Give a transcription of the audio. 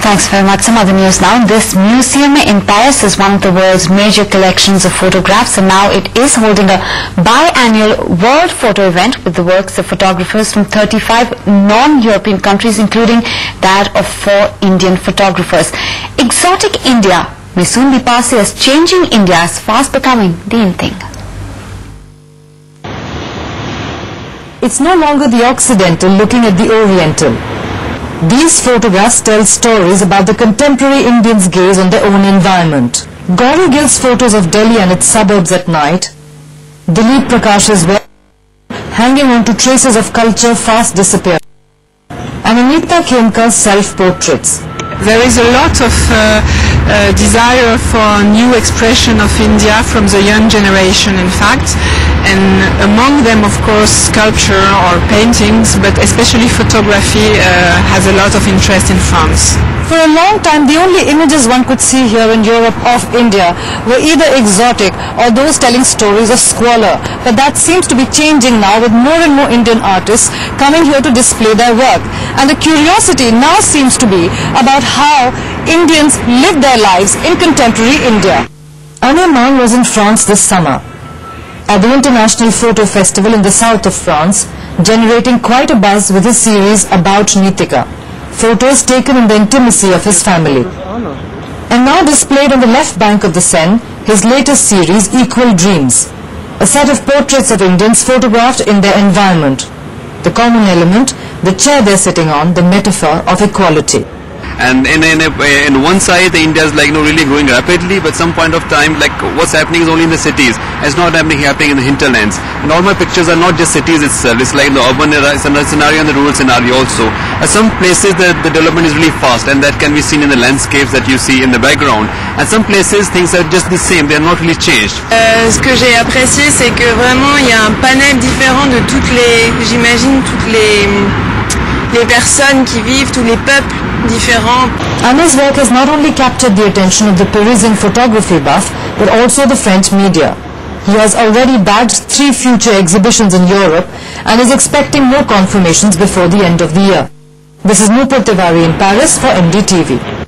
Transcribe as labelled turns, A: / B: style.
A: Thanks very much. Some other news now. This museum in Paris is one of the world's major collections of photographs, and now it is holding a biannual world photo event with the works of photographers from 35 non-European countries, including that of 4 Indian photographers. Exotic India may soon be passed as changing India is fast becoming the in thing.
B: It's no longer the Occidental looking at the Oriental. These photographs tell stories about the contemporary Indians' gaze on their own environment. Gauri Gill's photos of Delhi and its suburbs at night, Dileep Prakash's work hanging on to traces of culture fast disappearing, and Anita Khemkar's self-portraits.
C: There is a lot of desire for new expression of India from the young generation, in fact, and among them, of course, sculpture or paintings, but especially photography has a lot of interest in France.
B: For a long time, the only images one could see here in Europe of India were either exotic or those telling stories of squalor. But that seems to be changing now, with more and more Indian artists coming here to display their work. And the curiosity now seems to be about how Indians live their lives in contemporary India. Anne was in France this summer at the International Photo Festival in the south of France, generating quite a buzz with his series About Nitika. Photos taken in the intimacy of his family. And now displayed on the left bank of the Seine, his latest series, Equal Dreams, a set of portraits of Indians photographed in their environment. The common element, the chair they're sitting on, the metaphor of equality.
D: And in one side, the India is really growing rapidly, but some point of time, what's happening is only in the cities. It's not happening in the hinterlands. And all my pictures are not just cities itself. It's like the urban scenario and the rural scenario also. At some places, the development is really fast, and that can be seen in the landscapes that you see in the background. At some places, things are just the same. They are not really changed.
E: Ce que j'ai apprécié, c'est que vraiment, il y a un panel différent de j'imagine toutes les personnes qui vivent, tous les peuples différents.
B: Anne's work has not only captured the attention of the Parisian photography buff, but also the French media. He has already badged 3 future exhibitions in Europe and is expecting more confirmations before the end of the year. This is Nupur Tiwari in Paris for NDTV.